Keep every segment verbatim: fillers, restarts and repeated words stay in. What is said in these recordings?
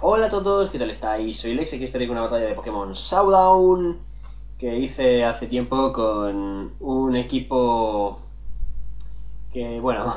Hola a todos, ¿qué tal estáis? Soy Lex y aquí estaré con una batalla de Pokémon Showdown que hice hace tiempo con un equipo que, bueno,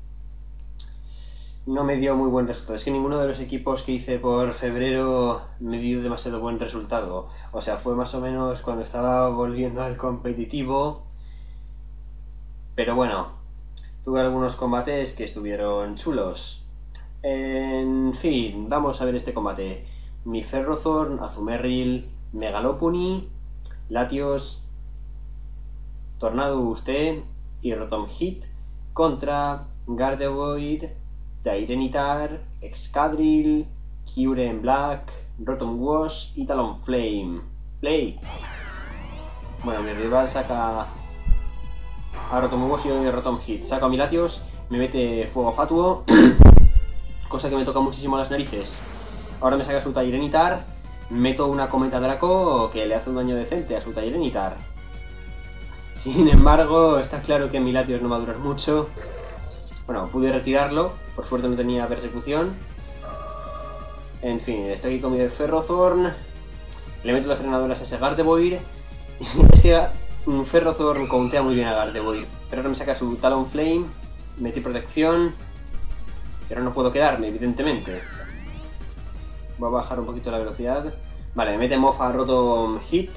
no me dio muy buen resultado. Es que ninguno de los equipos que hice por febrero me dio demasiado buen resultado. O sea, fue más o menos cuando estaba volviendo al competitivo. Pero bueno, tuve algunos combates que estuvieron chulos. En fin, vamos a ver este combate. Mi Ferrothorn, Azumarill, Megalopony, Latios, Tornadus T y Rotom Hit contra Gardevoir, Tyranitar, Excadrill, Kyurem Black, Rotom Wash y Talonflame. Play. Bueno, mi rival saca a Rotom Wash y yo de Rotom Hit. Saco a mi Latios, me mete Fuego Fatuo. Cosa que me toca muchísimo las narices. Ahora me saca su Tyranitar. Meto una Cometa Draco que le hace un daño decente a su Tyranitar. Sin embargo, está claro que mi Latios no va a durar mucho. Bueno, pude retirarlo. Por suerte no tenía persecución. En fin, estoy aquí con mi Ferrothorn. Le meto las drenadoras a ese Gardevoir. Es que un Ferrothorn contea muy bien a Gardevoir. Pero ahora me saca su Talonflame. Metí protección. Pero no puedo quedarme, evidentemente. Voy a bajar un poquito la velocidad. Vale, me mete mofa Rotom Hit.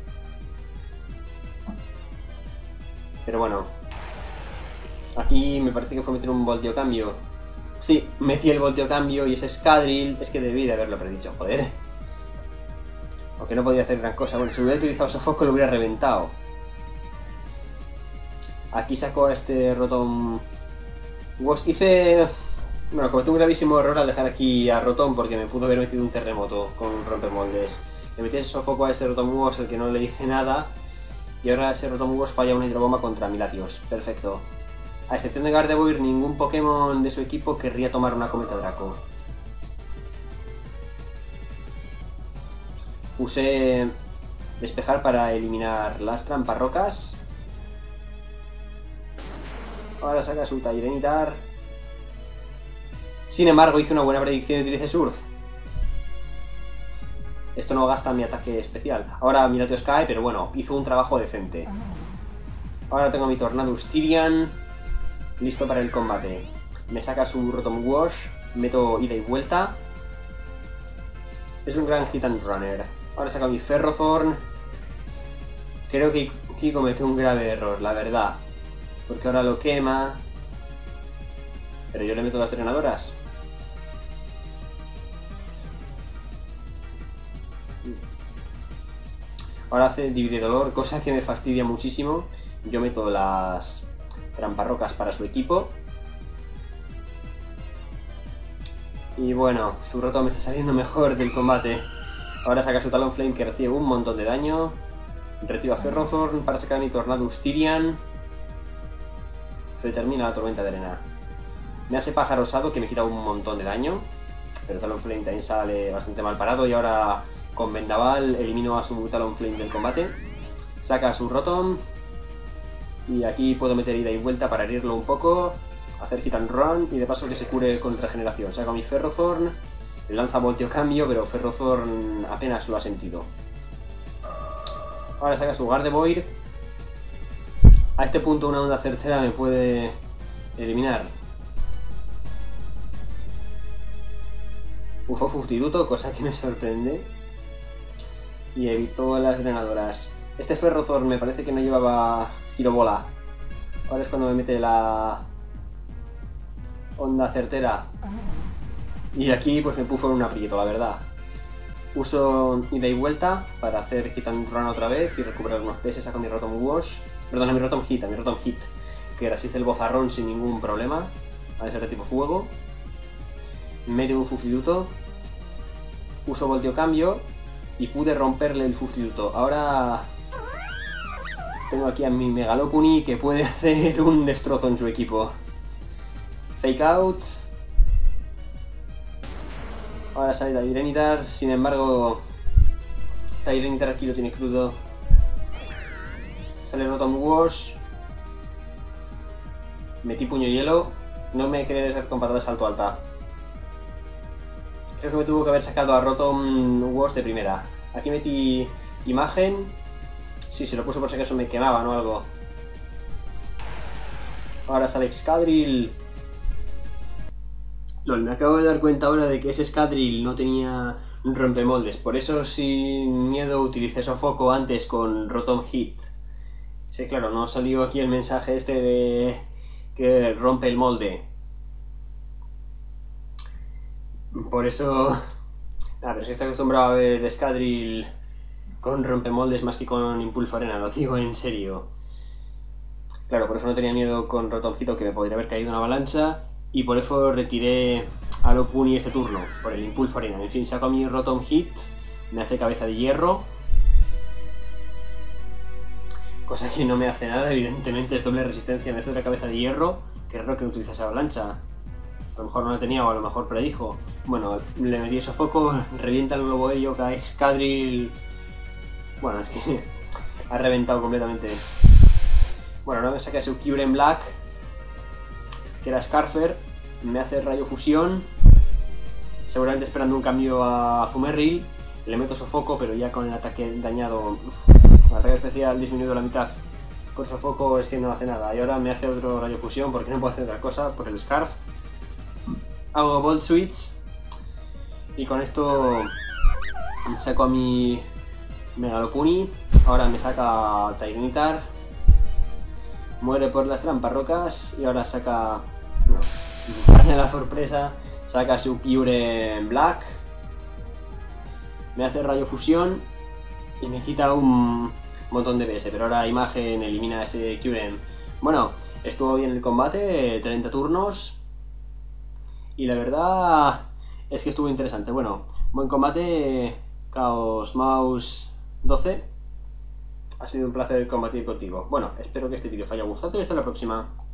Pero bueno. Aquí me parece que fue meter un volteo cambio. Sí, metí el volteo cambio y ese Excadrill. Es que debí de haberlo predicho, joder. Aunque no podía hacer gran cosa. Bueno, si hubiera utilizado Sofoco lo hubiera reventado. Aquí saco a este Rotom Wash. Hice... Bueno, cometí un gravísimo error al dejar aquí a Rotom porque me pudo haber metido un terremoto con rompermoldes. Le metí ese sofoco a ese Rotom Wash, el que no le hice nada. Y ahora ese Rotom Wash falla una hidrobomba contra mi Latios. Perfecto. A excepción de Gardevoir, ningún Pokémon de su equipo querría tomar una Cometa Draco. Usé despejar para eliminar las trampas rocas. Ahora saca su Tyranitar. Sin embargo, hice una buena predicción y utilicé Surf. Esto no gasta mi ataque especial. Ahora mi Latios cae, pero bueno, hizo un trabajo decente. Ahora tengo mi Tornadus Tyrian listo para el combate. Me saca su Rotom Wash, meto ida y vuelta. Es un gran hit and runner. Ahora saca mi Ferrothorn. Creo que aquí comete un grave error, la verdad. Porque ahora lo quema. Pero yo le meto las drenadoras. Ahora hace divide dolor, cosa que me fastidia muchísimo. Yo meto las tramparrocas para su equipo. Y bueno, su Rotom me está saliendo mejor del combate. Ahora saca su Talonflame que recibe un montón de daño. Retiro a Ferrothorn para sacar mi Tornadus Tyrian. Se termina la tormenta de arena. Me hace pájaro osado que me quita un montón de daño. Pero Talonflame también sale bastante mal parado. Y ahora con Vendaval elimino a su Talonflame del combate. Saca a su Rotom. Y aquí puedo meter ida y vuelta para herirlo un poco. Hacer hit and run. Y de paso que se cure con regeneración. Saco a mi Ferrothorn. Le lanza volteo cambio, pero Ferrothorn apenas lo ha sentido. Ahora saca su Gardevoir. A este punto una onda certera me puede eliminar. Ufo Fustituto, cosa que me sorprende. Y evitó las drenadoras. Este Ferrothorn me parece que no llevaba girobola. Ahora es cuando me mete la onda certera. Y aquí pues me puso en un aprieto, la verdad. Uso ida y vuelta para hacer hit and run otra vez y recuperar unos P S. Saco mi Rotom Wash. Perdón, a mi Rotom Hit, a mi Rotom Hit. Que resiste el bozarrón sin ningún problema. A ese de tipo fuego. Medio un Fustituto. Uso volteo cambio. Y pude romperle el Fustituto. Ahora tengo aquí a mi Megalopony que puede hacer un destrozo en su equipo. Fake out. Ahora sale Tyranitar. Sin embargo, Tyranitar aquí lo tiene crudo. Sale Rotom Wash. Metí puño hielo. No me querer con patadas salto alta. Creo que me tuvo que haber sacado a Rotom Wash de primera. Aquí metí imagen. Sí, se lo puse por si acaso me quemaban o algo. Ahora sale Excadrill. Lol, me acabo de dar cuenta ahora de que ese Excadrill no tenía rompemoldes. Por eso sin miedo utilicé Sofoco antes con Rotom Hit. Sí, claro, no salió aquí el mensaje este de que rompe el molde. Por eso... Ah, pero es que estoy acostumbrado a ver Excadrill con rompemoldes más que con Impulso Arena, lo digo en serio. Claro, por eso no tenía miedo con Rotom Hit, que me podría haber caído una avalancha. Y por eso retiré a Lopunny ese turno, por el Impulso Arena. En fin, saco a mi Rotom Hit, me hace cabeza de hierro. Cosa que no me hace nada, evidentemente es doble resistencia, me hace otra cabeza de hierro. Qué raro que no utilizase avalancha. A lo mejor no la tenía o a lo mejor predijo. Bueno, le metí Sofoco, revienta el globo helio, cae Excadrill. Bueno, es que ha reventado completamente. Bueno, ahora me saca su Kyurem Black, que era Scarfer, me hace rayo fusión, seguramente esperando un cambio a Fumerril, le meto Sofoco, pero ya con el ataque dañado, con el ataque especial disminuido a la mitad, con Sofoco es que no hace nada, y ahora me hace otro rayo fusión porque no puedo hacer otra cosa por el Scarf. Hago Volt Switch, y con esto saco a mi Mega Lopunny, ahora me saca Tyranitar, muere por las trampas rocas, y ahora saca... No, la sorpresa, saca su Kyurem Black, me hace rayo fusión y me quita un montón de B S, pero ahora imagen elimina ese Kyurem. Bueno, estuvo bien el combate, treinta turnos, y la verdad es que estuvo interesante. Bueno, buen combate, Chaos Mouse doce. Ha sido un placer combatir contigo. Bueno, espero que este vídeo os haya gustado y hasta la próxima.